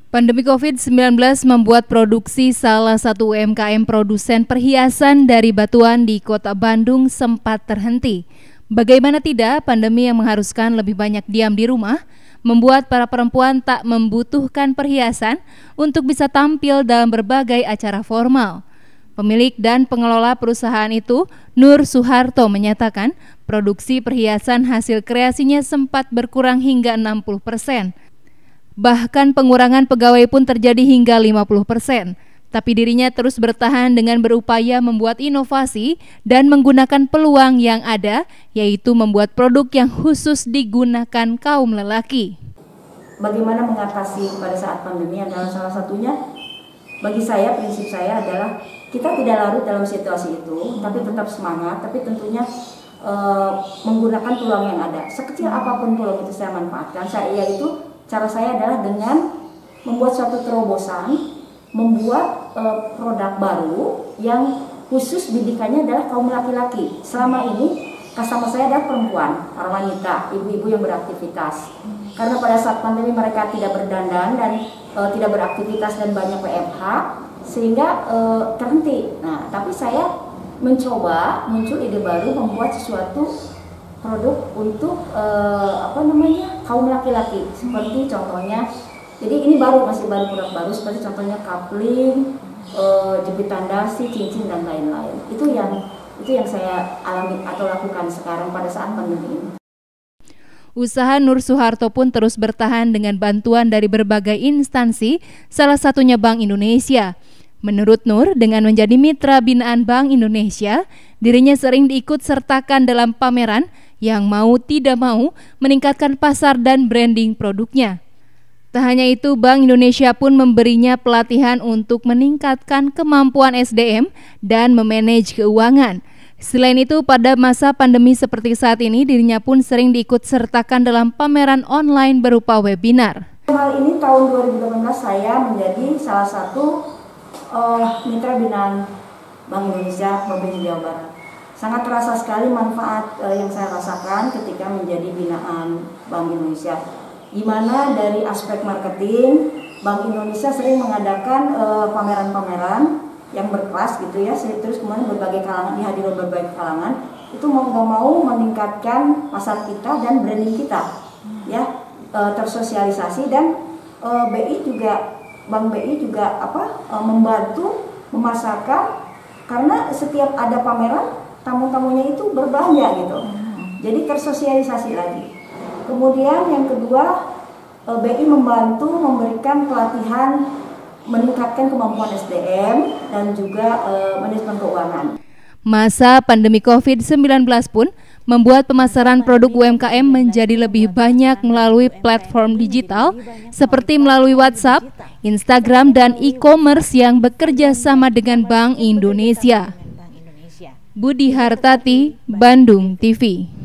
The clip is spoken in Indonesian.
Pandemi COVID-19 membuat produksi salah satu UMKM produsen perhiasan dari batuan di Kota Bandung sempat terhenti. Bagaimana tidak, pandemi yang mengharuskan lebih banyak diam di rumah membuat para perempuan tak membutuhkan perhiasan untuk bisa tampil dalam berbagai acara formal. Pemilik dan pengelola perusahaan itu, Nur Suharto, menyatakan produksi perhiasan hasil kreasinya sempat berkurang hingga 60%. Bahkan pengurangan pegawai pun terjadi hingga 50%. Tapi dirinya terus bertahan dengan berupaya membuat inovasi dan menggunakan peluang yang ada, yaitu membuat produk yang khusus digunakan kaum lelaki. Bagaimana mengatasi pada saat pandemi adalah salah satunya, bagi saya, prinsip saya adalah kita tidak larut dalam situasi itu, tapi tetap semangat, tapi tentunya menggunakan peluang yang ada. Sekecil apapun peluang itu saya manfaatkan. Cara saya adalah dengan membuat suatu terobosan, membuat produk baru yang khusus bidikannya adalah kaum laki-laki. Selama ini customer saya adalah perempuan, para wanita, ibu-ibu yang beraktivitas. Karena pada saat pandemi mereka tidak berdandan dan tidak beraktivitas dan banyak WFH, sehingga terhenti. Nah, tapi saya mencoba muncul ide baru membuat sesuatu produk untuk kaum laki-laki, seperti contohnya, jadi ini masih baru produk baru, seperti contohnya coupling, jepitan dasi, cincin dan lain-lain. Itu yang saya alami atau lakukan sekarang pada saat pandemi ini. Usaha Nur Suharto pun terus bertahan dengan bantuan dari berbagai instansi, salah satunya Bank Indonesia. Menurut Nur, dengan menjadi mitra binaan Bank Indonesia, dirinya sering diikut sertakan dalam pameran yang mau tidak mau meningkatkan pasar dan branding produknya. Tak hanya itu, Bank Indonesia pun memberinya pelatihan untuk meningkatkan kemampuan SDM dan memanage keuangan. Selain itu, pada masa pandemi seperti saat ini, dirinya pun sering diikut sertakan dalam pameran online berupa webinar. Hal ini tahun 2018 saya menjadi salah satu mitra binaan Bank Indonesia Provinsi Jawa Barat. Sangat terasa sekali manfaat yang saya rasakan ketika menjadi binaan Bank Indonesia. Di mana dari aspek marketing, Bank Indonesia sering mengadakan pameran-pameran yang berkelas gitu ya, terus kemudian berbagai kalangan, dihadiri berbagai kalangan, itu mau nggak mau meningkatkan pasar kita dan branding kita, ya, tersosialisasi. Dan Bank BI juga membantu memasarkan, karena setiap ada pameran tamu-tamunya itu berbelanja gitu, jadi tersosialisasi lagi. Kemudian yang kedua, BI membantu memberikan pelatihan meningkatkan kemampuan SDM dan juga manajemen keuangan. Masa pandemi COVID-19 pun membuat pemasaran produk UMKM menjadi lebih banyak melalui platform digital seperti melalui WhatsApp, Instagram, dan e-commerce yang bekerja sama dengan Bank Indonesia. Budi Hartati, Bandung TV.